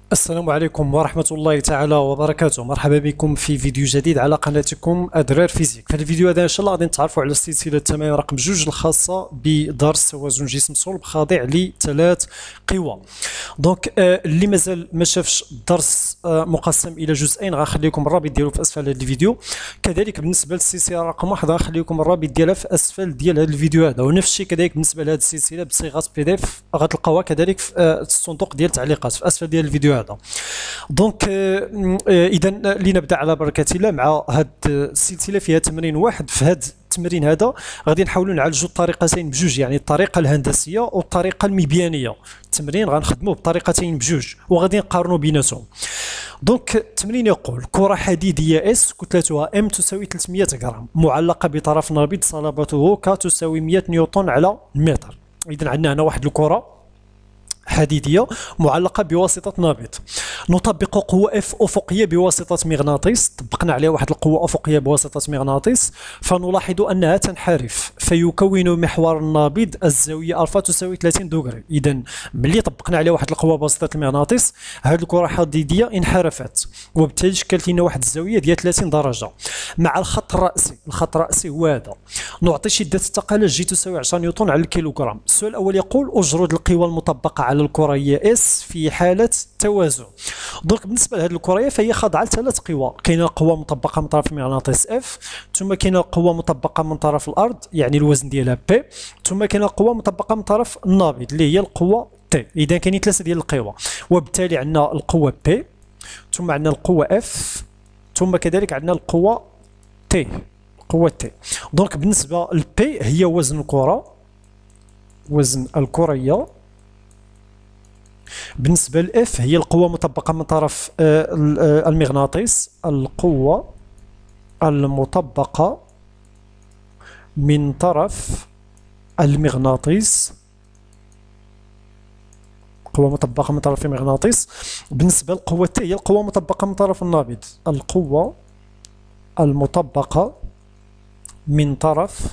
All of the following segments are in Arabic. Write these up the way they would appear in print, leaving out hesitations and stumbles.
السلام عليكم ورحمة الله تعالى وبركاته. مرحبا بكم في فيديو جديد على قناتكم أدرار فيزيك. في الفيديو هذا إن شاء الله غادي نتعرفوا على السلسلة التمارين رقم 2 الخاصة بدرس توازن جسم صلب خاضع لثلاث قوى. دونك اللي مازال ما شافش الدرس مقسم إلى جزئين غنخليكم الرابط ديالو في أسفل هذا الفيديو. كذلك بالنسبة للسلسلة رقم 1 غنخليكم الرابط ديالها في أسفل ديال هذا الفيديو هذا، ونفس الشيء كذلك بالنسبة لهذه السلسلة بصيغة PDF غتلقاوها كذلك في الصندوق ديال التعليقات في أسفل ديال الفيديو هذا. دونك اذا لنبدا على بركه الله مع هذه السلسله فيها تمرين واحد. في هذا التمرين هذا غادي نحاولوا نعالجوا الطريقتين بجوج، يعني الطريقه الهندسيه والطريقه المبيانيه. التمرين غنخدموه بطريقتين بجوج وغادي نقارنوا بيناتهم. دونك التمرين يقول: كره حديديه اس كتلتها ام تساوي 300 غرام معلقه بطرف نابض صلابته ك تساوي 100 نيوتن على المتر. اذا عندنا هنا واحد الكره حديدية معلقة بواسطة نابض، نطبق قوة اف أفقية بواسطة مغناطيس. طبقنا عليها واحد القوة أفقية بواسطة مغناطيس، فنلاحظ أنها تنحرف فيكون محور النابض الزاوية ألفا تساوي 30 دوغري. إذا ملي طبقنا عليها واحد القوة بواسطة المغناطيس هذه الكرة الحديدية انحرفت وبالتالي شكلت لنا واحد الزاوية ديال 30 درجة. مع الخط الرأسي، الخط الرأسي هو هذا، نعطي شدة الثقل جي تساوي 10 نيوتن على الكيلوغرام. السؤال الأول يقول: أجرد القوى المطبقة على الكرية اس في حالة توازن. دونك بالنسبة لهذه الكرية فهي خاضعة لثلاث قوى. كاينة قوة مطبقة من طرف المغناطيس اف، ثم كاينة قوة مطبقة من طرف الأرض يعني الوزن ديالها بي، ثم كاينة قوة مطبقة من طرف النابض اللي هي القوة تي. إذا كاينين ثلاثة ديال القوى، وبالتالي عندنا القوة بي، ثم عندنا القوة اف، ثم كذلك عندنا القوة تي، القوة تي. دونك بالنسبة للبي هي وزن الكرة، وزن الكرية. بالنسبة لإف هي القوة مطبقة من طرف المغناطيس، القوة المطبقة من طرف المغناطيس، قوة مطبقة من طرف المغناطيس. بالنسبة للقوة تي هي القوة مطبقة من طرف النابض، القوة المطبقة من طرف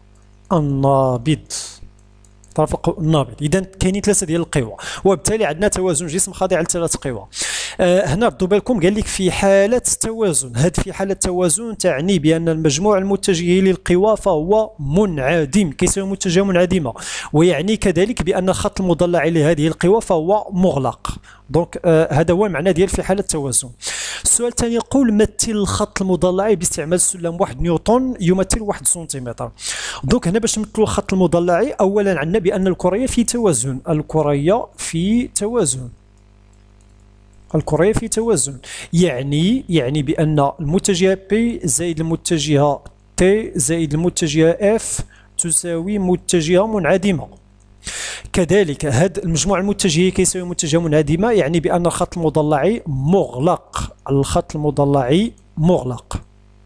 النابض، طرف النابض. اذا كاينين ثلاثه ديال القوى، وبالتالي عندنا توازن جسم خاضع لثلاث قوى. هنا ردوا بالكم قال لك في حاله توازن. هذه في حاله توازن تعني بان المجموع المتجه للقوى فهو منعدم، كيساوي متجهه منعدمه، ويعني كذلك بان الخط المضلع لهذه القوى فهو مغلق. دونك هذا هو المعنى ديال في حاله التوازن. السؤال الثاني يقول: مثل الخط المضلعي باستعمال سلم 1 نيوتن يمثل 1 سنتيمتر. دونك هنا باش نمثلوا الخط المضلعي اولا عندنا بان الكريه في توازن، الكريه في توازن، الكريه في توازن، يعني بان المتجهه بي زائد المتجهه تي زائد المتجهه اف تساوي متجهه منعدمه. كذلك هذا المجموع المتجهي كيساوي متجهه منعدمه، يعني بان الخط المضلعي مغلق، الخط المضلعي مغلق.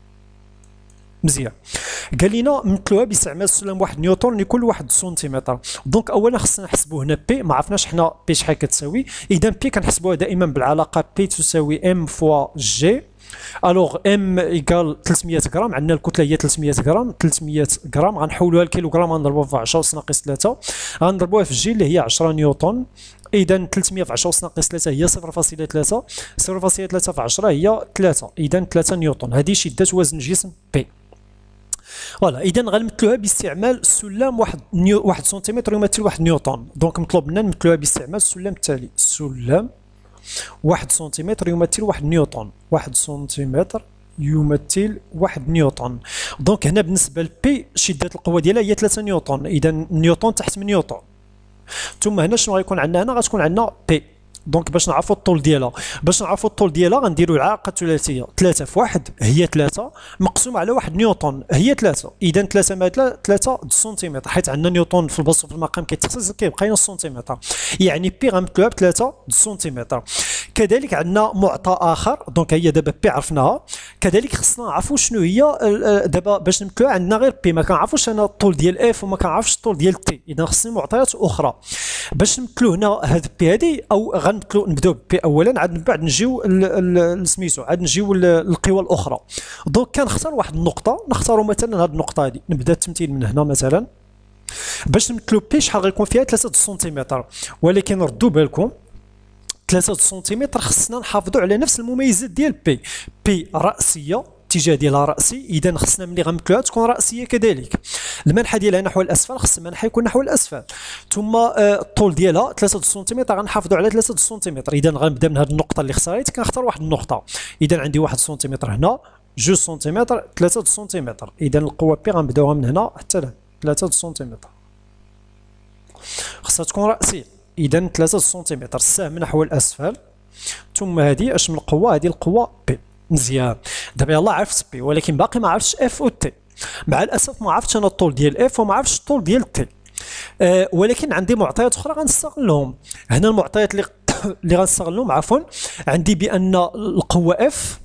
مزيان. قال لنا مثلوها باستعمال سلم 1 نيوتن لكل 1 سنتيمتر. دونك اولا خصنا نحسبوا هنا بي، ما عرفناش حنا بي شحال كتساوي. اذا بي كنحسبوها دائما بالعلاقه بي تساوي ام فوا جي. الوغ ام ايكال 300 غرام، عندنا الكتله هي 300 غرام، 300 غرام غنحولوها لكيلوغرام غنضربوها في 10 أس ناقص 3 غنضربوها في جي اللي هي 10 نيوتن. اذا 300 في 10 أس ناقص 3 هي 0.3، 0.3 في 10 هي 3، اذا 3 نيوتن. هذه شده وزن جسم بي. فوالا. اذا غنمثلوها باستعمال سلم 1 سنتيمتر يمثل 1 نيوتن. دونك مطلوب منا نمثلوها باستعمال السلم التالي: سلم 1 سنتيمتر يمثل 1 نيوتن، 1 سنتيمتر يمثل 1 نيوتن. دونك هنا بالنسبه لبي شده القوه ديالها هي 3 نيوتن، اذا نيوتن تحت من نيوتن. ثم هنا شنو غيكون عندنا؟ هنا غتكون عندنا بي. دونك باش نعرفوا الطول ديالها، غنديروا العلاقه الثلاثيه: 3 في 1 هي 3 مقسوم على 1 نيوتن هي 3. اذا 3 مع 3 سنتيمتر، حيت عندنا نيوتن في البسط في المقام كيتخصص كيبقى لنا السنتيمتر، يعني بي غنمثلوها ب 3 سنتيمتر. كذلك عندنا معطى اخر، دونك هي دابا بي عرفناها. كذلك خصنا نعرفوا شنو هي دابا باش نمثلوها. عندنا غير بي، ما كنعرفوش انا الطول ديال اف وما كنعرفش الطول ديال تي، اذا خصني معطيات اخرى باش نمثلوا هنا هاد بي هادي. او نبداو بي اولا، عاد من بعد نجيو سميتو، عاد نجيو للقوى الاخرى. دونك كنختار واحد النقطه، نختاروا مثلا هاد النقطه هادي، نبدا التمثيل من هنا مثلا. باش نمثلوا بي شحال غيكون فيها 3 سنتيمتر، ولكن ردوا بالكم 3 سنتيمتر خصنا نحافظوا على نفس المميزات ديال بي. بي رأسية، الاتجاه ديالها رأسي، إذا خصنا ملي غنمثلوها تكون رأسية كذلك. المنحى ديالها نحو الأسفل، خص المنحى يكون نحو الأسفل. ثم الطول ديالها 3 سنتيمتر، غنحافظوا على 3 سنتيمتر. إذا غنبدا من هذه النقطة اللي اختاريت، كنختار واحد النقطة. إذا عندي 1 سنتيمتر هنا، 2 سنتيمتر، 3 سنتيمتر. إذا القوة بي غنبداوها من هنا حتى لهنا 3 سنتيمتر. خصها تكون رأسية، إذا 3 سنتيمتر، السهم نحو الأسفل. ثم هذه اش من قوة؟ هذه القوة بي. مزيان. دابا يلاه عرفت بي، ولكن باقي ما عرفتش اف و تي. مع الاسف ما عرفتش انا الطول ديال اف وما عرفتش الطول ديال تي. ولكن عندي معطيات اخرى غنستغلهم. هنا المعطيات اللي غنستغلهم عفوا، عندي بان القوه اف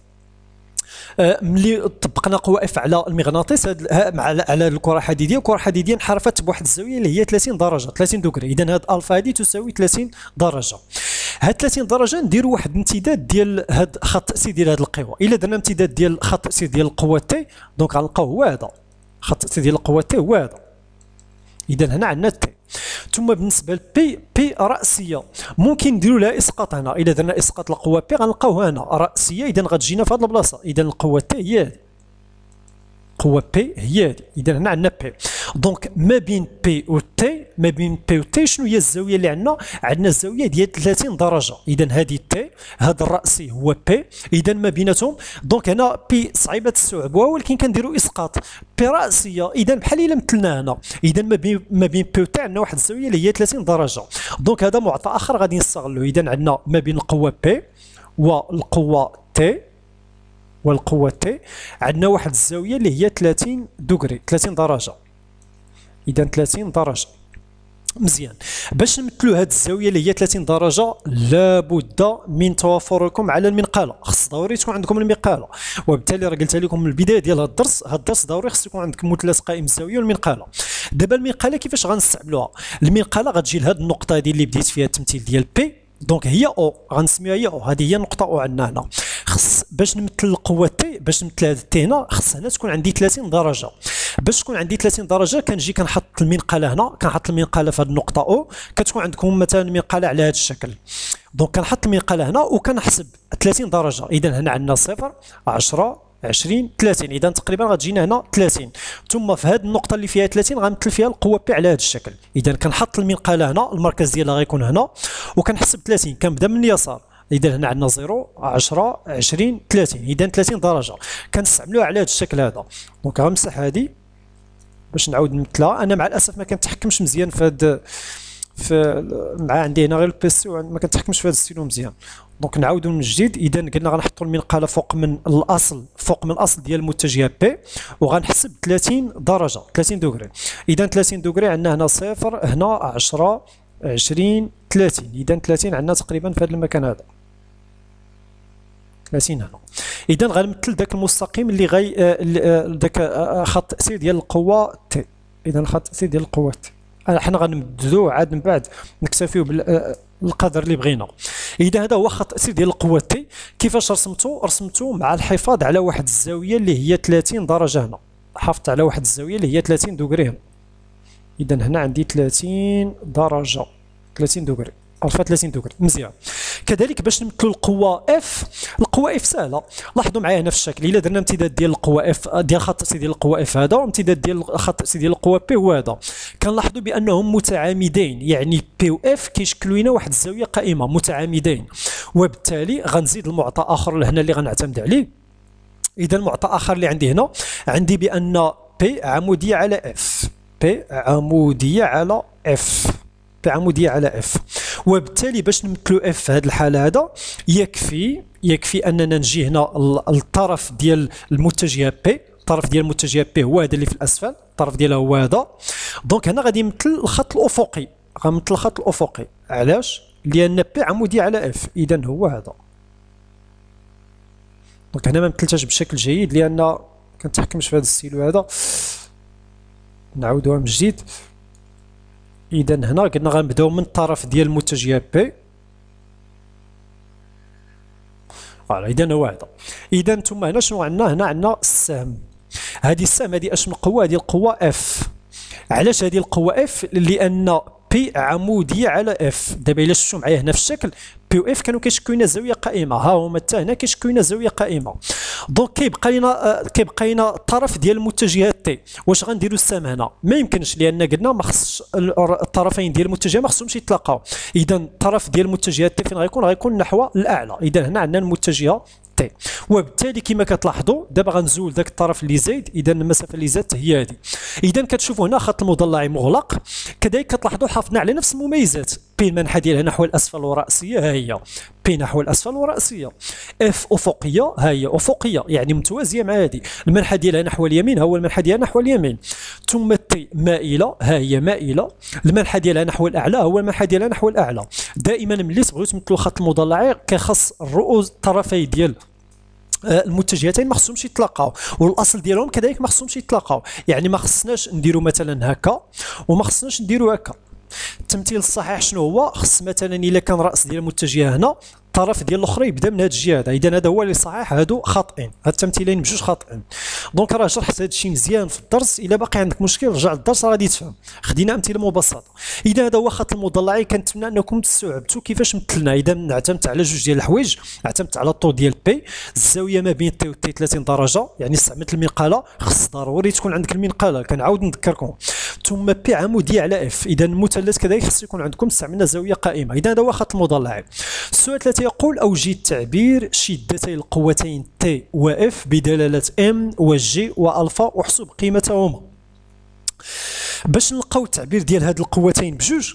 ملي طبقنا قوه اف على المغناطيس على الكره الحديديه انحرفت بواحد الزاويه اللي هي 30 درجه 30 دوغري. اذا هاد الفا هذه تساوي 30 درجه. هاد 30 درجه نديروا واحد الامتداد ديال هاد خط التاثير ديال هاد القوه. الا درنا امتداد ديال خط التاثير ديال القوه تي، دونك غنلقاو هو هذا خط التاثير ديال القوه تي هو هذا. اذا هنا عندنا تي. ثم بالنسبه لبي، بي راسيه، ممكن نديروا لها اسقاط هنا. الا درنا اسقاط القوه بي غنلقاوها هنا راسيه، اذا غتجينا في هذه البلاصه. اذا القوه تي هي هذه، قوه بي هي هذه. اذا هنا عندنا بي. دونك ما بين بي و تي، ما بين بي و تي شنو هي الزاويه اللي عندنا؟ عندنا الزاويه ديال 30 درجه. اذا هذه تي، هذا الراسي هو بي، اذا ما بيناتهم. دونك هنا بي صعيبه تستوعبوها، ولكن كنديروا اسقاط. بي راسيه، اذا بحال الا مثلنا هنا، اذا ما بين بي و تي عندنا واحد الزاويه اللي هي 30 درجه. دونك هذا معطى اخر غادي نستغلوه. اذا عندنا ما بين القوه بي والقوه تي تي عندنا واحد الزاويه اللي هي 30 دوغري 30 درجه. اذا 30 درجه. مزيان. باش نمثلوا هذه الزاويه اللي هي 30 درجه لابد من توافركم على المنقاله. خص ضروري تكون عندكم المنقاله، وبالتالي راه قلت لكم من البدايه ديال هذا الدرس ضروري خص يكون عندكم مثلث قائم الزاويه والمنقاله. دابا المنقاله كيفاش غنستعملوها؟ المنقاله غتجي لهاد النقطه هذه اللي بديت فيها التمثيل ديال بي، دونك هي او، غنسميها هي او. هذه هي النقطه او عندنا هنا. خص باش نمثل القوه تي، باش نمثل هذا تي هنا، خص هنا تكون عندي 30 درجه. باش تكون عندي 30 درجه كنجي كنحط المنقاله هنا، كنحط المنقاله في هذه النقطه او. كتكون عندكم مثلا المنقاله على هذا الشكل، دونك كنحط المنقاله هنا وكنحسب 30 درجه. اذا هنا عندنا 0 10 20 30، اذا تقريبا غتجينا هنا 30. ثم في هذه النقطه اللي فيها 30 غنمثل فيها القوه بي على هذا الشكل. اذا كنحط المنقاله هنا، المركز ديالها غيكون هنا، وكنحسب 30. كنبدا من اليسار. اذا هنا عندنا 0 10 20 30، اذا 30 درجه. كنستعملوها على هذا الشكل هذا. دونك غنمسح هذه باش نعاود نمثلها. انا مع الاسف ما كنتحكمش مزيان في هذا، مع عندي هنا غير البيسي وما كنتحكمش في هذا الستيلو مزيان. دونك نعاودو من جديد. اذا قلنا غنحطوا المنقاله فوق من الاصل، فوق من الاصل ديال المتجهه بي، وغنحسب 30 درجه 30 دوغري. اذا 30 دوغري عندنا هنا 0 هنا 10 20 30، اذا 30 عندنا تقريبا في هذا المكان هذا 30 هنا. اذا غنمثل ذاك المستقيم اللي ذاك خط التاثير ديال القوه تي. اذا خط التاثير ديال القوه تي حنا غنمددوه عاد من بعد نكتفيو بالقدر اللي بغينا. اذا هذا هو خط التاثير ديال القوه تي. كيفاش رسمته مع الحفاظ على واحد الزاويه اللي هي 30 درجه. هنا حافظت على واحد الزاويه اللي هي 30 دوغري هنا. اذا هنا عندي 30 درجه 30 دوغري الفا 30 دوغري. مزيان. كذلك باش نمثلوا القوه اف، القوه اف سهله. لاحظوا معايا هنا في الشكل، الا درنا امتداد ديال القوه اف ديال خط التاثير ديال القوه اف هذا، وامتداد ديال خط التاثير ديال القوه بي هو هذا، كنلاحظوا بانهم متعامدين. يعني بي و اف كيشكلوا لنا واحد الزاويه قائمه متعامدين، وبالتالي غنزيد المعطى اخر لهنا اللي غنعتمد عليه. اذا المعطى اخر اللي عندي هنا، عندي بان بي عموديه على اف، بي عموديه على اف، بي عموديه على اف. وبالتالي باش نمثلوا اف في هذه الحاله هذا يكفي اننا نجي هنا الطرف ديال المتجهه بي، الطرف ديال المتجهه بي هو هذا اللي في الاسفل، الطرف ديالها هو هذا. دونك هنا غادي نمثل الخط الافقي، غنمثل الخط الافقي. علاش؟ لان بي عموديه على اف، اذا هو هذا. دونك هنا ما مثلتهاش بشكل جيد لان كنتحكمش في هذا الستيلو هذا. نعاودوها من جديد. اذا هنا قلنا غنبداو من الطرف ديال المتجهه بي. اذا هو هذا. اذا ثم هنا شنو عندنا؟ هنا عندنا السهم. هذه السهم هذه اش من قوه؟ هذه القوه اف. علاش هذه القوه اف؟ لان بي عموديه على اف. دابا الا شفتوا معايا هنا في الشكل بي و اف كانوا كيشكلوا لنا زاويه قائمه، ها هما حتى هنا كيشكلوا لنا زاويه قائمه. دونك كيبقى لنا الطرف ديال المتجهات تي. واش غنديروا السهم هنا؟ ما يمكنش، لان قلنا ما خصش الطرفين ديال المتجه ما خصهمش يتلاقاو. اذا الطرف ديال المتجهات تي فين غيكون نحو الاعلى. اذا هنا عندنا المتجهه تي، وبالتالي كما كتلاحظوا دابا غنزول ذاك الطرف اللي زايد، اذا المسافه اللي زادت هي هذه. اذا كتشوفوا هنا خط المضلع مغلق. كذلك كتلاحظوا حافظنا على نفس المميزات، بي المنحى ديالها نحو الاسفل وراسيه، ها هي بي نحو الاسفل وراسيه. اف افقيه، ها هي افقيه يعني متوازيه مع هذه. المنحى ديالها نحو اليمين، ها هو المنحى ديالها نحو اليمين. ثم تي مائله، ها هي مائله. المنحى ديالها نحو الاعلى، هو المنحى ديالها نحو الاعلى. دائما ملي تبغيو تمثلوا خط المضلع كيخص الرؤوس الطرفي ديال المتجهتين ما خصهمش يتلاقاو، والاصل ديالهم كذلك ما خصهمش يتلاقاو. يعني ما خصناش نديروا مثلا هكا وما خصناش نديروا هكا. التمثيل الصحيح شنو هو؟ خص مثلا الا كان راس ديال المتجهه هنا، الطرف ديال الاخر يبدا من هذه الجهه هذا. اذا هذا هو اللي صحيح، هادو خاطئين، هاد التمثيلين بجوج خاطئين. دونك راه شرحت هذا الشيء مزيان في الدرس. الا باقي عندك مشكل رجع للدرس غادي تفهم. خدينا امثله مبسطه. اذا هذا هو خط المضلعي، كنتمنى انكم تستوعبتوا كيفاش مثلنا. اذا اعتمدت على جوج ديال الحوايج، اعتمدت على الطول ديال بي، الزاويه ما بين تي و تي 30 درجه، يعني استعملت المنقاله. خص ضروري تكون عندك المنقاله، كنعاود نذكركم. ثم بي عموديه على اف. اذا المثلث كذلك خص يكون عندكم استعملنا زاويه قائمه. اذا هذا هو خط المضلعي. السؤال 3 يقول اوجد تعبير شدتي القوتين تي و اف بدلاله ام وجي والفا واحسب قيمتهما. باش نلقاو التعبير ديال هاد القوتين بجوج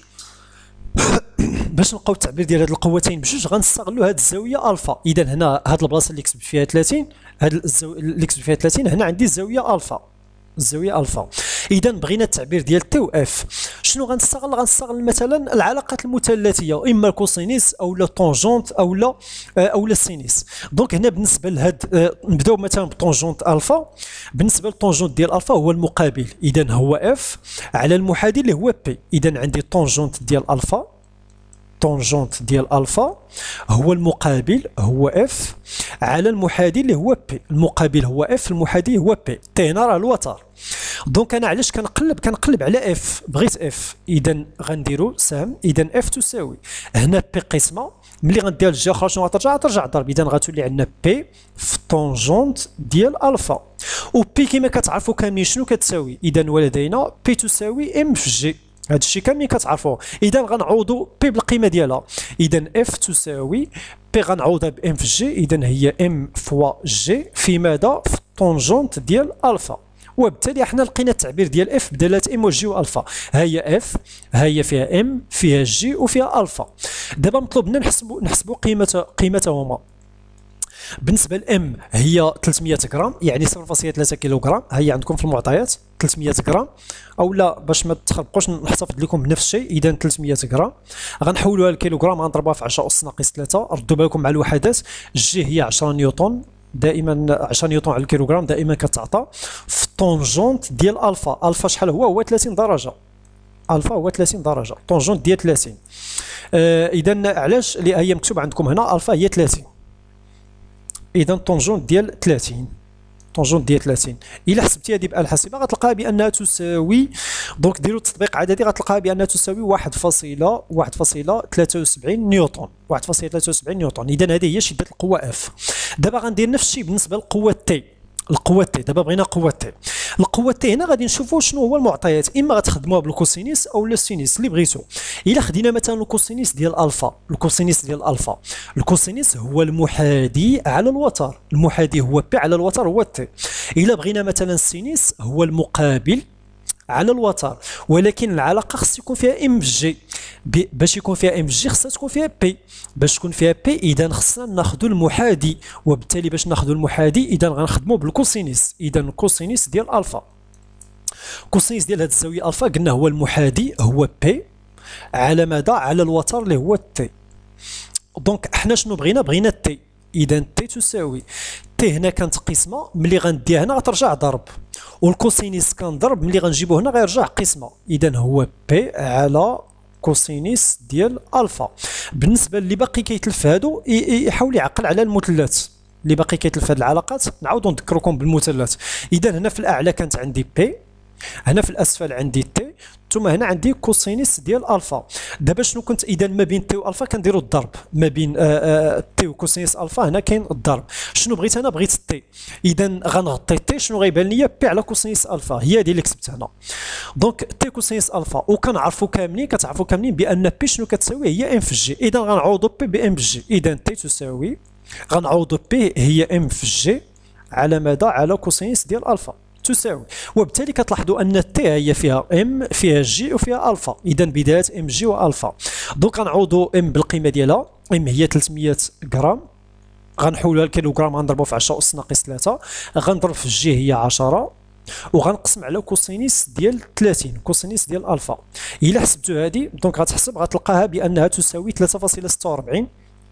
غنستغلوا هاد الزاويه الفا. اذا هنا هاد البلاصه اللي كتبت فيها 30، هاد الزاويه اللي كتبت فيها 30 هنا عندي الزاويه الفا، الزاويه الفا. اذا بغينا التعبير ديال تي و اف، شنو غنستغل؟ غنستغل مثلا العلاقات المثلثيه، اما الكوسينيس او لا طونجونت او لا السينيس. دونك هنا بالنسبه لهاد نبداو مثلا بطونجونت الفا. بالنسبه للطونجونت ديال الفا هو المقابل، اذا هو اف على المحاذي اللي هو بي. اذا عندي طونجونت ديال الفا، طونجونت ديال الفا هو المقابل هو اف على المحاذي اللي هو بي. المقابل هو اف، المحاذي هو بي. تي هنا راه الوتر. دونك انا علاش كنقلب على اف؟ بغيت اف، اذا غنديروا سهم. اذا اف تساوي هنا بي قسمه، ملي غندير الجهه الاخرى شنو غترجع ضرب. اذا غتولي عندنا بي في طونجونت ديال الفا، و بي كما كتعرفوا كاملين شنو كتساوي. اذا ولدينا بي تساوي ام في جي، هذا الشيء كاملين كتعرفوه. اذا غنعوضوا بي بالقيمه ديالها. اذا اف تساوي بي غنعوضها بام في جي، اذا هي ام فوا جي في ماذا؟ في الطونجونت ديال الفا. وبالتالي احنا لقينا التعبير ديال اف بدلاله ام وجي والفا. ها هي اف، ها هي فيها ام فيها جي وفيها الفا. دابا مطلوب منا نحسبوا قيمتهما. بالنسبه لام هي 300 غرام، يعني 0.3 كيلوغرام. هي عندكم في المعطيات 300 غرام، او لا باش ما تخربقوش نحتفظ لكم بنفس الشيء. اذا 300 غرام غنحولوها للكيلوغرام، غنضربها في 10 اس ناقص 3. ردوا بالكم مع الوحدات. الجي هي 10 نيوتن، دائما 10 نيوتن على الكيلوغرام دائما كتعطى. في الطونجونت ديال الفا، الفا شحال هو 30 درجه. الفا هو 30 درجه، طونجونت ديال 30. اذا علاش؟ اللي هي مكتوب عندكم هنا الفا هي 30. اذا طونجونت ديال 30، طونجونت ديال 30 الا حسبتيها هذه بآلة الحاسبه غتلقاها بانها تساوي، دونك ديروا التطبيق عددي غتلقاها بانها تساوي 1.73 نيوتن، 1.73 نيوتن. اذا هذه هي شده القوه اف. دابا غندير نفس الشيء بالنسبه للقوه تي. القوه تي دابا بغينا قوه تي. القوه تي هنا غادي نشوفوا شنو هو المعطيات، اما غتخدموها بالكوسينيس او السينيس اللي بغيتو. الا خدينا مثلا الكوسينيس ديال الفا، الكوسينيس هو المحاذي على الوتر، المحاذي هو بي على الوتر هو تي. الا بغينا مثلا السينيس هو المقابل على الوتر، ولكن العلاقه خص يكون فيها ام جي. باش يكون فيها ام جي خصها تكون فيها بي. باش تكون فيها بي اذا خصنا ناخذوا المحاذي، وبالتالي باش ناخذوا المحاذي اذا غنخدموا بالكوسينيس. اذا الكوسينيس ديال الفا، كوسينيس ديال هذه الزاويه الفا قلنا هو المحاذي هو بي على ماذا؟ على الوتر اللي هو تي. دونك احنا شنو بغينا تي. اذا تي تساوي تي هنا كانت قسمه، ملي غنديها هنا غترجع ضرب، والكوسينيس كان ضرب ملي غنجيبوه هنا غيرجع قسمه. اذا هو بي على كوسينيس ديال الفا. بالنسبه اللي باقي كيتلف هادو يحاول يعقل على المثلث اللي باقي كيتلف هاد العلاقات. نعاودو نذكركم بالمثلث. اذا هنا في الاعلى كانت عندي بي، هنا في الاسفل عندي تي، ثم هنا عندي كوسينيس ديال الفا. دابا شنو كنت اذا ما بين تي والفا كنديروا الضرب، ما بين تي وكوسينيس الفا هنا كاين الضرب. شنو بغيت انا؟ بغيت تي، اذا غنغطي تي شنو غيبان ليا؟ بي على كوسينيس الفا، هي هذه اللي كتبت هنا. دونك تي كوسينيس الفا، وكنعرفوا كاملين كتعرفوا كاملين بان بي شنو كتساوي؟ هي ام في جي. اذا غنعوضوا بي بام في جي، اذا تي تساوي غنعوضوا بي هي ام في جي على ماذا؟ على كوسينيس ديال الفا تساوي. وبالتالي كتلاحظوا ان تي هي فيها ام فيها جي وفيها الفا، اذا بدايه ام جي والفا. دونك غنعوضوا ام بالقيمه ديالها، ام هي 300 غرام، غنحولها لكيلوغرام غنضربوا في 10 اس ناقص 3، غنضرب في الجي هي 10 وغنقسم على كوسينيس ديال 30 كوسينيس ديال الفا. الا حسبتوا هذه دونك غتحسب غتلقاها بانها تساوي 3.46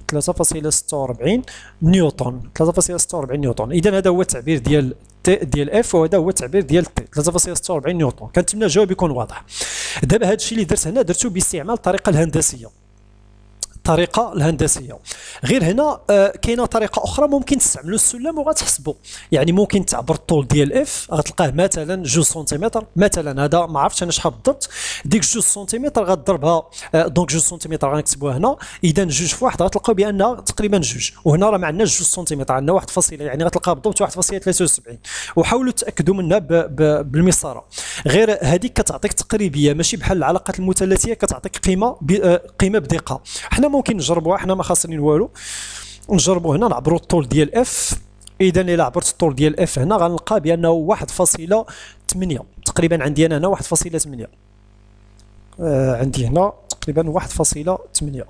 نيوتن، 3.46 نيوتن. اذا هذا هو التعبير ديال تي ديال اف، وهذا هو التعبير ديال تي 3.46 نيوتن. كنتمنى الجواب يكون واضح. دابا هذا الشيء اللي درت هنا درته باستعمال الطريقه الهندسيه، الطريقه الهندسيه. غير هنا كاينه طريقه اخرى ممكن تستعملوا السلم وغتحسبوا، يعني ممكن تعبر الطول ديال اف غتلقاه مثلا 2 سنتيمتر مثلا، هذا ما عرفتش انا شحال بالضبط، ديك 2 سنتيمتر غتضربها دونك 2 سنتيمتر غنكتبوها هنا، اذا 2 في 1 غتلقاو بانها تقريبا 2، وهنا راه ما عندناش 2 سنتيمتر، عندنا 1 فاصله، يعني غتلقاها بالضبط 1.73. وحاولوا تاكدوا منها بالمسطره. غير هذيك كتعطيك تقريبيه، ماشي بحال العلاقات المثلثيه كتعطيك قيمه بدقه. حنا ممكن نجربوها، حنا ما خاسرين والو، نجربوا هنا نعبروا الطول ديال اف. اذا الا عبرت الطول ديال اف هنا غنلقى بانه 1.8 تقريبا، عندي انا هنا 1.8، عندي هنا تقريبا 1.8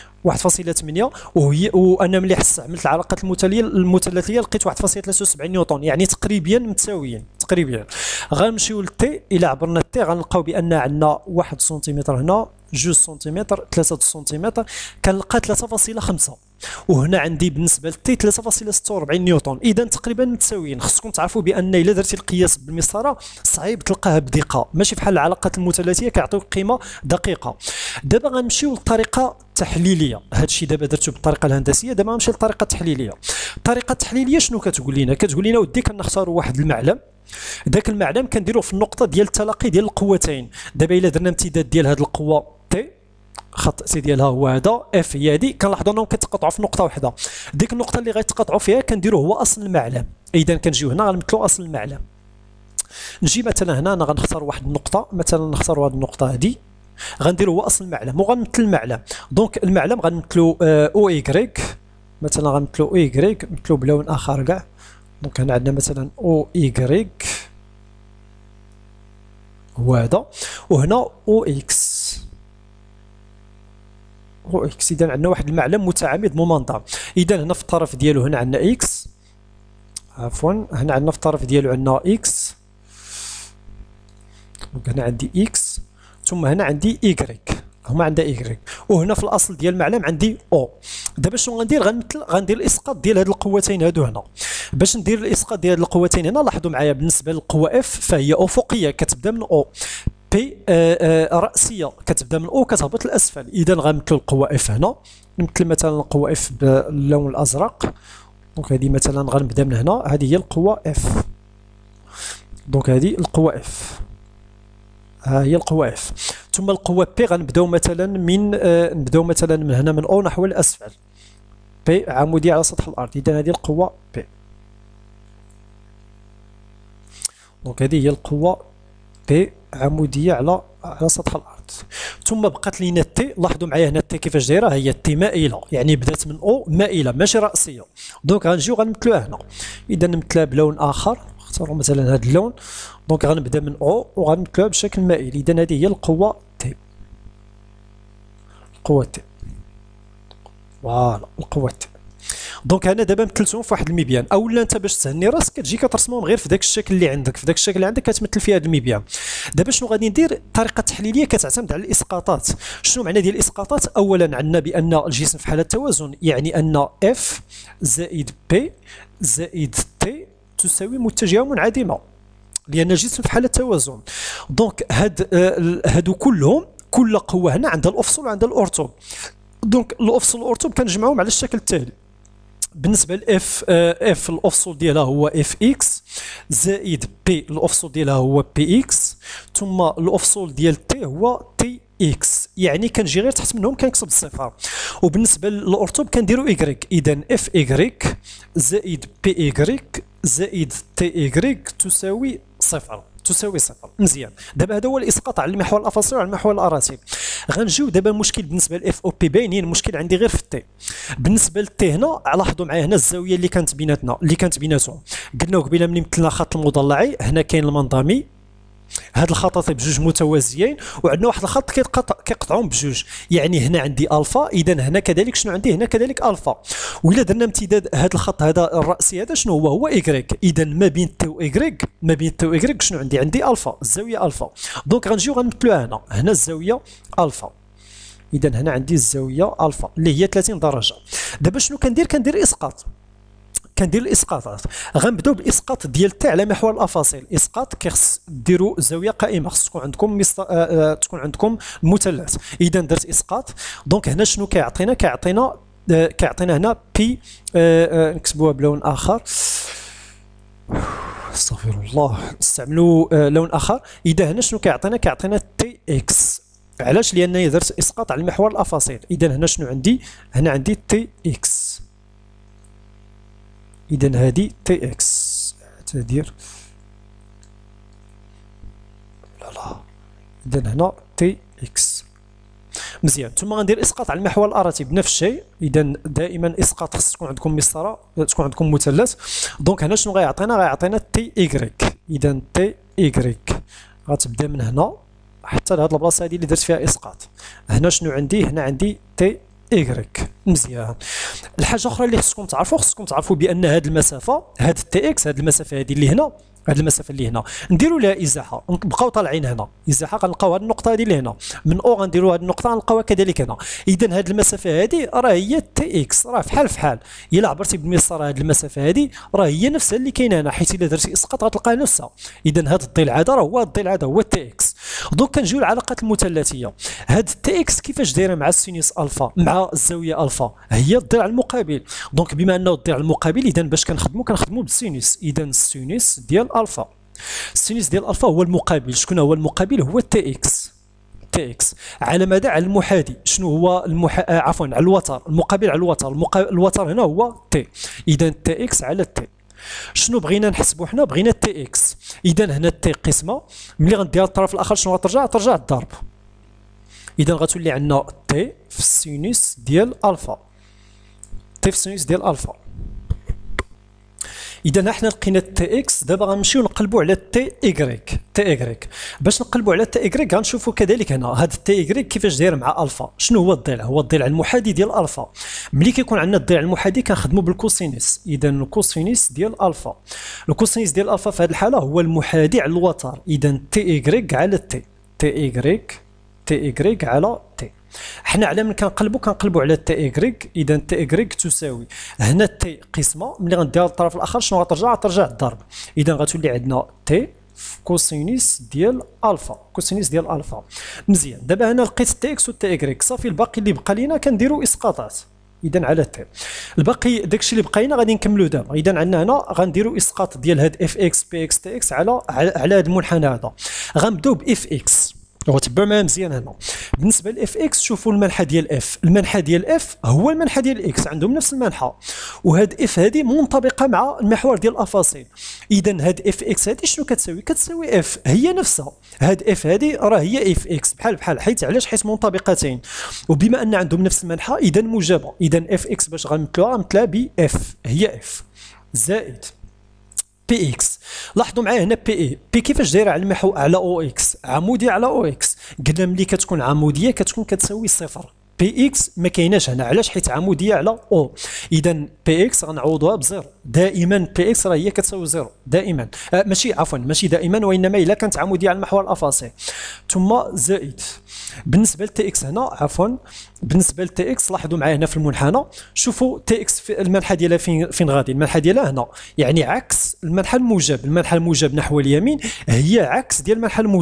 وانا ملي استعملت العلاقات المثلثيه لقيت 1.73 نيوتن، يعني تقريبا متساويين تقريبا. غنمشيو للتي، الى عبرنا التي غنلقاو بان عندنا 1 سنتيمتر هنا، 2 سنتيمتر، 3 سنتيمتر، كنلقى 3.5، وهنا عندي بالنسبه للتي 3.46 نيوتن، اذا تقريبا متساويين. خصكم تعرفوا بان الا درتي القياس بالمسطره صعيب تلقاها بدقه، ماشي بحال العلاقات المثلثيه كيعطيوك قيمه دقيقه. دابا غنمشيو للطريقه التحليليه، هذا الشيء دابا درتو بالطريقه الهندسيه، دابا غنمشي للطريقه التحليليه. الطريقه التحليليه شنو كتقول لنا؟ كتقول لنا ودي كنختاروا واحد المعلم، ذاك المعلم كنديروه في النقطه ديال التلاقي ديال القوتين. دابا الا درنا امتداد ديال هذه القوه تي، خط سي ديالها هو هذا، اف هي هذه، كنلاحظوا انهم كيتقاطعوا في نقطه واحده، ديك النقطه اللي غيتقاطعوا فيها كنديروه هو اصل المعلم. اذا كنجيو هنا غنمثلوا اصل المعلم. نجي مثلا هنا انا غنختار واحد النقطه، مثلا نختاروا هذه النقطه هذه، غنديروا هو اصل المعلم وغنمثل المعلم. دونك المعلم غنمثلوا او ايكغيك، مثلا غنمثلوا او ايكغيك، نمثلوا بلون اخر كاع. دونك هنا عندنا مثلا او ايكغيك هو هذا، وهنا او اكس او اكس. اذا عندنا واحد المعلم متعامد ممنظم. اذا هنا في الطرف ديالو هنا عندنا اكس، عفوا هنا عندنا في الطرف ديالو عندنا اكس، دونك هنا عندي اكس، ثم هنا عندي ايكغيك، هما عندها ايكغيك، وهنا في الاصل ديال المعلم عندي او. دابا شنو غندير؟ غندير الاسقاط ديال هاد القوتين هادو هنا. باش ندير الاسقاط ديال هاد القوتين هنا لاحظوا معايا، بالنسبه للقوه اف فهي افقيه كتبدا من او، بي راسيه كتبدا من او كتهبط للاسفل. اذا غنمثل القوه اف هنا، نمثل مثلا القوه اف باللون الازرق. دونك هذه مثلا غنبدا من هنا، هذه هي القوه اف، دونك هذه القوه اف، ها هي القوه اف. ثم القوه بي غنبداو مثلا من نبداو مثلا من هنا من او نحو الاسفل، بي عموديه على سطح الارض. اذا هذه القوه بي، دونك هذه هي القوه بي عموديه على سطح الارض. ثم بقات لينا التي، لاحظوا معايا هنا التي كيفاش دايره، هي التي مائله، يعني بدات من او مائله ماشي راسيه. دونك غنجيو غنمثلوها هنا، اذا نمثلها بلون اخر، نختاروا مثلا هذا اللون. دونك غنبدا من او وغنمثلوها بشكل مائل. اذا هذه هي القوه تي، القوه تي، فوالا القوه تي. دونك انا دابا مثلتهم في واحد المبيان، اولا انت باش تهني راسك كتجي كترسمهم غير في ذاك الشكل اللي عندك، في ذاك الشكل اللي عندك كتمثل فيه هذا المبيان. دابا شنو غادي ندير؟ الطريقه التحليليه كتعتمد على الاسقاطات. شنو معنى ديال الاسقاطات؟ اولا عندنا بان الجسم في حاله التوازن، يعني ان اف زائد بي زائد تي تساوي متجهه منعدمه، لان الجسم في حاله التوازن. دونك هادو كلهم، كل قوه هنا عندها الافصل وعندها الارتب. دونك الافصل والارتب كنجمعهم على الشكل التالي، بالنسبه لاف، اف الافصول ديالها هو اف اكس، زائد بي الافصول ديالها هو بي اكس، ثم الافصول ديال تي هو تي اكس. يعني كنجي غير تحت منهم كنكتب الصفر. وبالنسبه للارتوب كنديروا ايكغيك، اذا اف ايكغيك زائد بي ايكغيك زائد تي ايكغيك تساوي صفر، تساوي صفر. مزيان. دابا هذا هو الاسقاط على المحور الافاصيل وعلى المحور الاراتب. غنجيو دابا المشكل بالنسبه لاف او بي باينين، المشكل عندي غير في التي. بالنسبه للتي هنا لاحظوا معايا هنا الزاويه اللي كانت بيناتهم، قلنا قبيله ملي مثلنا خط المضلعي، هنا كاين المنظمي، هاد الخطين بجوج متوازيين، وعندنا واحد الخط كيقطعهم بجوج، يعني هنا عندي الفا، اذا هنا كذلك شنو عندي هنا كذلك الفا. وإلا درنا امتداد هاد الخط هذا الرأسي هذا شنو هو ايكغيك، اذا ما بين تي وايكغيك، ما بين تي وايكغيك شنو عندي الفا، الزاويه الفا. دونك غنجيو غنمثلوها هنا الزاويه الفا، اذا هنا عندي الزاويه الفا اللي هي 30 درجه. دابا شنو كندير اسقاط، كندير الاسقاطات. غنبداو بالاسقاط ديال تي على محور الافاصيل. اسقاط كيخص ديروا زاويه قائمه، خص تكون عندكم تكون عندكم مثلث. اذا درت اسقاط، دونك هنا شنو كيعطينا هنا بي، نكتبوها بلون اخر، استغفر الله، نستعملوا لون اخر. اذا هنا شنو كيعطينا تي اكس. علاش؟ لان درت اسقاط على محور الافاصيل. اذا هنا شنو عندي، هنا عندي تي اكس، اذا هذه تي اكس تدير لا اذا هنا تي اكس. مزيان. ثم غندير اسقاط على المحور الاراتب بنفس الشيء. اذا دائما اسقاط خص تكون عندكم مسطره، تكون عندكم مثلث. دونك هنا شنو غيعطينا تي ايكغيك. اذا تي ايكغيك غتبدا من هنا حتى لهاد البلاصه هذه اللي درت فيها اسقاط. هنا شنو عندي، هنا عندي تي ايكغيك. مزيان. الحاجه اخرى اللي خصكم تعرفوا بان هذه المسافه، هاد التي اكس، هاد المسافه هذه اللي هنا، هاد المسافه اللي هنا نديروا لها ازاحه، نبقاو طالعين هنا ازاحه، غنلقاو هاد النقطه هذه اللي هنا، من او غنديروا هاد النقطه غنلقاوها كذلك هنا. اذا هاد المسافه هذه راه هي تي اكس، راه فحال الا عبرتي بالمسطره هاد المسافه هذه راه هي نفسها اللي كاينه هنا، حيت الا درتي اسقاط غتلقاها نفسها. اذا هاد الضلع هذا راه هو الضلع هذا هو تي اكس. دونك كنجيو للعلاقات المثلثيه. هاد تي اكس كيفاش دايره مع السينوس الفا، مع الزاويه الفا، هي الضلع المقابل. دونك بما انه الضلع المقابل، اذا باش كنخدموا بالسينوس. اذا السينوس ديال الفا، السينوس ديال الفا هو المقابل. شكون هو المقابل؟ هو تي اكس. تي اكس على ماذا؟ على المحاذي. شنو هو عفوا على الوتر، المقابل على الوتر. الوتر هنا هو تي. اذا تي اكس على تي. شنو بغينا نحسبوا حنا؟ بغينا تي اكس. اذا هنا تي قسمه، ملي غنديها للطرف الاخر شنو غترجع الضرب. اذا غتولي عندنا تي في السينوس ديال الفا، تي في السينوس ديال الفا. اذا حنا لقينا تي اكس. دابا غنمشيو نقلبوا على تي ايكغيك. تي ايكغيك باش نقلبوا على تي ايكغيك غنشوفوا كذلك هنا هاد تي ايكغيك كيفاش داير مع الفا. شنو هو الضلع؟ هو الضلع المحاذي ديال الفا. ملي كيكون عندنا الضلع المحاذي كنخدموا بالكوسينوس. اذا الكوسينوس ديال الفا، الكوسينوس ديال الفا في هذه الحاله هو المحاذي على الوتر. اذا تي ايكغيك على تي، تي ايكغيك على تي. حنا على من كنقلبوا على تي ايكغيك. اذا تي ايكغيك تساوي هنا تي قسمه، ملي غنديها للطرف الاخر شنو غترجع الضرب. اذا غتولي عندنا تي في كوسينوس ديال الفا، كوسينوس ديال الفا. مزيان. دابا هنا لقيت تي اكس و تي ايكغيك، صافي الباقي اللي بقى لينا كنديروا اسقاطات. اذا على تي الباقي داكشي اللي بقى لينا غادي نكملوا دابا. اذا عندنا هنا غنديروا اسقاط ديال هاد اف اكس بي اكس تي اكس على هذا المنحنى هذا. غنبداو باف اكس، وتبعوا معايا مزيان هنا. بالنسبه لاف اكس شوفوا المنحى ديال اف، المنحى ديال اف هو المنحى ديال اكس، عندهم نفس المنحى. وهاد اف هذه منطبقه مع المحور ديال الافاصيل. اذا هاد اف اكس هذه شنو كتساوي؟ كتساوي اف هي نفسها. هاد اف هذه راه هي اف اكس بحال حيت علاش؟ حيت منطبقتين، وبما ان عندهم نفس المنحى اذا موجبه. اذا اف اكس باش غنمثلوها ب اف، هي اف زائد بي اكس. لاحظوا معايا هنا بي كيفاش دايره على المحور على او اكس، عموديه على او اكس. قلنا ملي كتكون عموديه كتكون كتساوي صفر. بي اكس ما كايناش هنا، علاش؟ حيت عموديه على او. اذا بي اكس غنعوضوها بزيرو. دائما بي اكس راه هي كتساوي زيرو دائما. ماشي دائما، وانما الا كانت عموديه على المحور الافاصي. ثم زائد بالنسبه لتي اكس هنا، بالنسبه لتي اكس لاحظوا معايا هنا في المنحنى. شوفوا تي اكس في المنحى ديالها فين غادي؟ المنحى ديالها هنا، يعني عكس المنحى الموجب. المنحى الموجب نحو اليمين هي عكس ديال المنحى الموجب.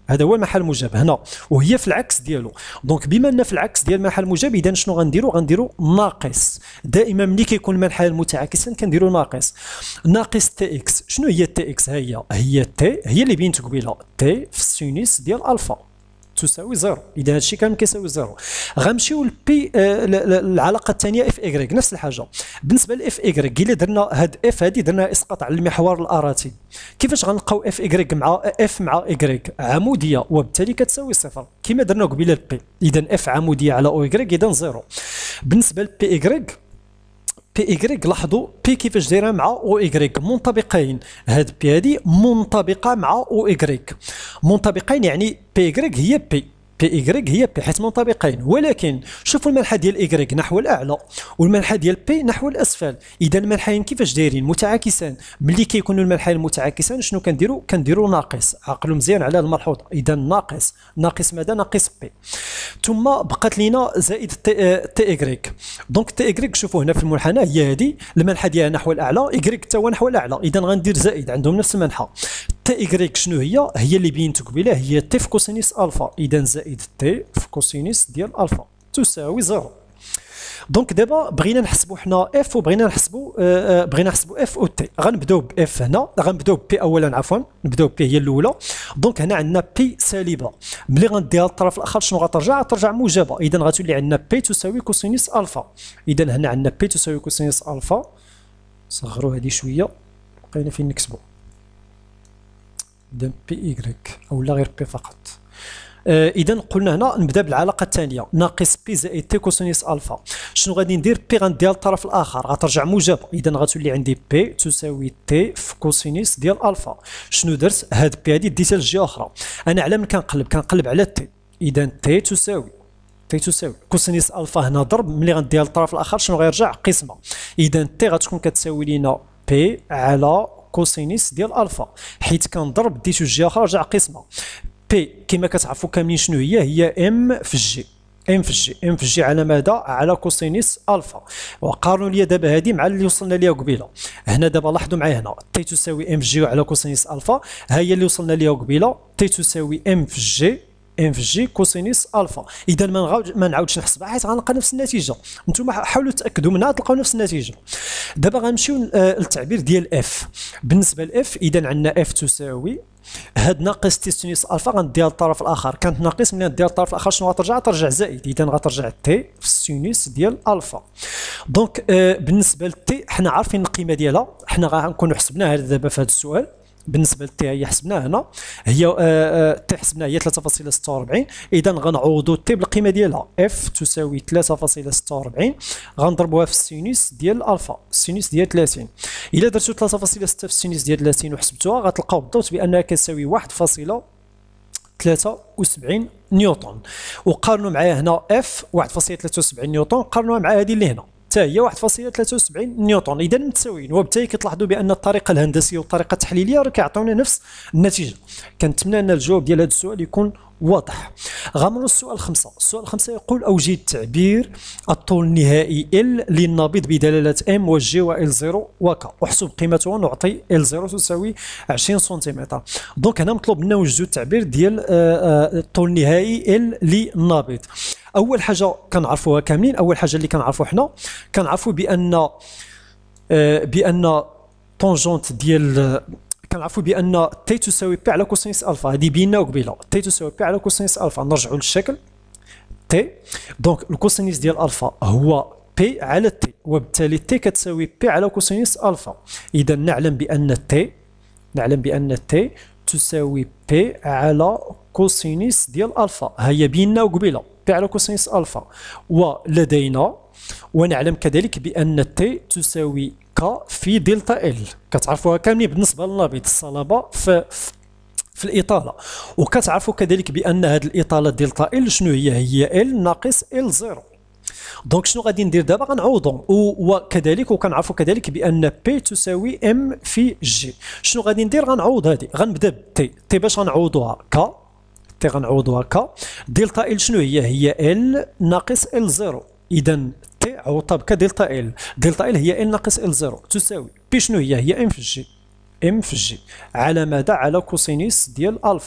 هذا هو المحل الموجب هنا، وهي في العكس ديالو. دونك بما ان في العكس ديال المحل الموجب، اذا شنو غنديرو ناقص. دائما ملي كيكون المنحى متعاكسا كنديرو ناقص. ناقص تي اكس. شنو هي تي اكس؟ هي تي، هي اللي بينت قبيله، تي في السينوس ديال الفا تساوي زيرو. اذا هادشي كامل كيساوي زيرو. غنمشيو لبي العلاقه الثانيه اف اكغيك، نفس الحاجه. بالنسبه لاف اكغيك الا درنا هاد اف هادي درنا اسقاط على المحور الاراتي. كيفاش غنلقاو اف اكغيك مع اف مع اكغيك؟ عموديه، وبالتالي كتساوي صفر كما درنا قبيله البي. اذا اف عموديه على او اكغيك اذا زيرو. بالنسبه لبي اكغيك، بي اكغيك لاحظوا بي كيفاش دايره مع او اكغيك منطبقين. هاد بي هادي منطبقه مع او اكغيك. منطبقين يعني بي اكغيك هي بي، بي اكغيك هي بي، حيت منطبقين. ولكن شوفوا المنحى ديال اكغيك نحو الاعلى والمنحى ديال بي نحو الاسفل. اذا المنحيين كيفاش دايرين؟ متعاكسان. ملي كيكونوا المنحيين متعاكسان شنو كنديروا ناقص. عقلوا مزيان على الملحوظه. اذا ناقص، ناقص ماذا؟ ناقص بي. ثم بقات لينا زائد تي اكغيك. دونك تي اكغيك شوفوا هنا في المنحنى هي هذه، المنحى ديالها نحو الاعلى، اكغيك حتى هو نحو الاعلى. اذا غندير زائد، عندهم نفس المنحى. تي اكغيك شنو هي اللي بينت قبيله، هي تي في كوسينيس الفا. اذا زائد تي في كوسينيس ديال الفا تساوي زيرو. دونك دابا بغينا نحسبوا حنا اف وبغينا نحسبوا اف و تي. غنبداو باف هنا، غنبداو بي اولا، عفوا نبداو بي هي الاولى. دونك هنا عندنا بي سالبه، ملي غنديها للطرف الاخر شنو غترجع موجبه. اذا غتولي عندنا بي تساوي كوسينيس الفا. اذا هنا عندنا بي تساوي كوسينيس الفا. صغروا هذه شويه، بقينا فين نكتبوا. اذا بي اكغيك اولا غير بي فقط. اذا قلنا هنا نبدا بالعلاقه الثانيه، ناقص بي زائد تي كوسينيس الفا. شنو غادي ندير؟ بي غنديها للطرف الاخر غترجع موجبه. اذا غتولي عندي بي تساوي تي في كوسينيس ديال الفا. شنو درت؟ هاد بي هادي ديتها للجهه اخرى. انا على من كنقلب على تي. اذا تي تساوي كوسينيس الفا. هنا ضرب، ملي غنديها للطرف الاخر شنو غيرجع؟ قسمه. اذا تي غتكون كتساوي لينا بي على كوسينيس ديال الفا، حيت كنضرب ديتو الجهه اخرى رجع قسمه. بي كما كتعرفوا كاملين شنو هي ام في جي. ام في جي على ماذا؟ على كوسينيس الفا. وقارنوا لي دابا هذه مع اللي وصلنا ليها قبيله. هنا دابا لاحظوا معايا، هنا تي تساوي ام في جي على كوسينيس الفا، ها هي اللي وصلنا ليها قبيله. تي تساوي ام في جي كوسينيس الفا. اذا ما نعاودش نحسبها حيت غنلقى نفس النتيجه. نتوما حاولوا تاكدوا منها تلقاو نفس النتيجه. دابا غنمشيو للتعبير ديال اف. بالنسبه لاف اذا عندنا اف تساوي هاد ناقص تي سينوس الفا غنديها للطرف الاخر. كانت ناقص، ملي نديها للطرف الاخر شنو غترجع؟ ترجع زائد. اذا غترجع تي في السينوس ديال الفا. دونك بالنسبه لتي حنا عارفين القيمه ديالها، حنا غنكونوا حسبناها دابا في هذا السؤال. بالنسبه لتي هي حسبناها هنا، هي تي حسبناها هي 3.46. اذا غنعوضوا تي بالقيمه ديالها، اف تساوي 3.46 غنضربوها في السينوس ديال الفا، السينوس ديال 30. الا درتو 3.6 في السينوس ديال 30 وحسبتوها غتلقاو بالضبط بانها كتساوي 1.73 نيوتن. وقارنوا معايا هنا اف 1.73 نيوتن، قارنوها مع هذه اللي هنا حتى هي 1.73 نيوتن. اذا متساويين، وبالتالي كتلاحظوا بان الطريقه الهندسيه والطريقه التحليليه راه كيعطيونا نفس النتيجه. كنتمنى ان الجواب ديال هذا السؤال يكون واضح. غنمروا للسؤال 5. السؤال 5 يقول اوجد تعبير الطول النهائي ال للنابض بدلاله ام وجي وال 0 وك، احسب قيمته نعطي ال 0 تساوي 20 سنتيمتر. دونك هنا مطلوب منا نوجدوا التعبير ديال الطول النهائي ال للنابض. اول حاجه كنعرفوها كاملين، اول حاجه اللي كنعرفوا حنا كنعرفوا بان طونجونت ديال كنعرفوا بان تي تساوي بي على كوسينيس الفا. هذه بينا وقبيله، تي تساوي بي على كوسينيس الفا. نرجعوا للشكل تي. دونك الكوسينيس ديال الفا هو بي على تي، وبالتالي تي كتساوي بي على كوسينيس الفا. اذا نعلم بان تي تساوي بي على كوسينيس ديال الفا. هي بينا وقبيله بي على كوسينيس الفا. ولدينا ونعلم كذلك بان تي تساوي ك في دلتا ال. كتعرفوها كاملين بالنسبه للنابض، الصلابه في الاطاله. وكتعرفوا كذلك بان هذه الاطاله دلتا ال شنو هي ال ناقص ال 0. دونك شنو غادي ندير دابا؟ غنعوضهم. وكذلك وكنعرفوا كذلك بان بي تساوي ام في جي. شنو غادي ندير؟ غنعوض هذه. غنبدا بالتي باش غنعوضوها ك تي، غنعوضوها ك دلتا ال شنو هي ال ناقص ال 0. اذا تي عوضتها بك دلتا ال، دلتا ال هي ال ناقص ال 0 تساوي بي شنو هي ام في جي على ماذا؟ على كوسينيس ديال الفا.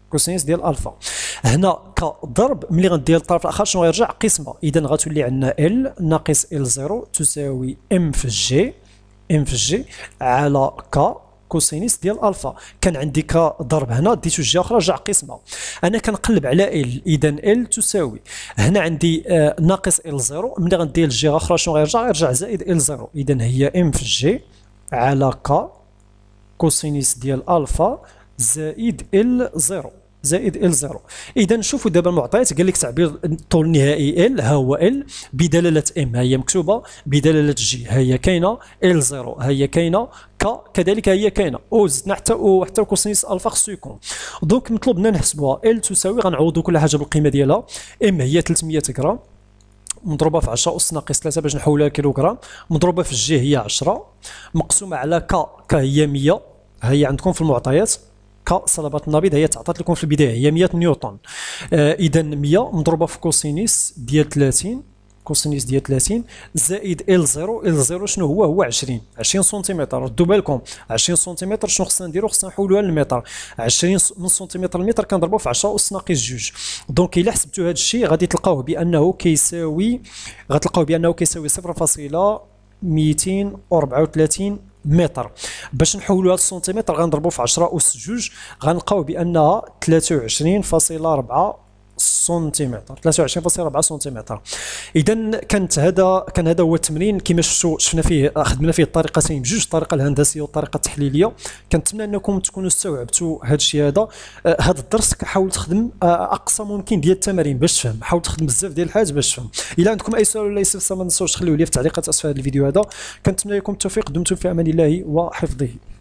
كوسينيس ديال الفا. هنا كضرب ملي غندير الطرف الاخر شنو غيرجع؟ قسمه. اذا غتولي عندنا ال ناقص ال 0 تساوي ام في جي، ام في جي على ك كوسينيس ديال الفا. كان عندي كضرب هنا ديتو جهه اخرى رجع قسمه. انا كنقلب على ال، اذا ال تساوي هنا عندي ناقص ال 0 ملي غندير الجهه اخرى شنو غيرجع؟ غيرجع زائد ال 0. اذا هي ام في جي على ك كوسينيس ديال الفا زائد ال 0 زائد ال 0. اذا شوفوا دابا المعطيات قال لك تعبير الطول النهائي ال ها هو ال بدلاله ام ها هي مكتوبه، بدلاله جي ها هي كاينه، ال 0 ها هي كاينه، ك كذلك هي كاينه، او زدنا حتى كوسينيس الفا خصو يكون. دونك مطلوب لنا نحسبوها. ال تساوي غنعوضوا كل حاجه بالقيمه ديالها. ام هي 300 غرام مضروبه في 10 اس ناقص 3 باش نحولها كيلوغرام، مضروبه في الجي هي 10 مقسومه على ك هي 100 ها هي عندكم في المعطيات. كصلابة النبيض هي تعطات لكم في البداية هي 100 نيوتن. إذا 100 مضروبة في كوسينيس ديال 30، كوسينيس ديال 30 زائد ال 0. ال 0 شنو هو؟ هو 20 سنتيمتر. ردوا بالكم 20 سنتيمتر شنو خصنا نديرو؟ خصنا نحولوها للمتر. 20 من سنتيمتر للمتر كنضربوه في 10 اس ناقص 2. دونك إلا حسبتوا هذا الشيء غادي تلقاوه بأنه كيساوي 0.234 متر. باش نحولوها للسنتيمتر غنضربو في 10 أس 2 غنلقاو بأنها 23.4 سنتيمتر، 23.4 سنتيمتر. اذا كان هذا هو التمرين كما شفنا فيه خدمنا فيه الطريقتين بجوج، الطريقه الهندسيه والطريقه التحليليه. كنتمنى انكم تكونوا استوعبتوا هذا الشيء. هذا الدرس حاول تخدم اقصى ممكن ديال التمارين باش تفهم، حاول تخدم بزاف ديال الحاجات باش تفهم. الا عندكم اي سؤال ولا استفسار ما تنساوش تخليوه لي في التعليقات اسفل هذا الفيديو هذا. كنتمنى لكم التوفيق، دمتم في امان الله وحفظه.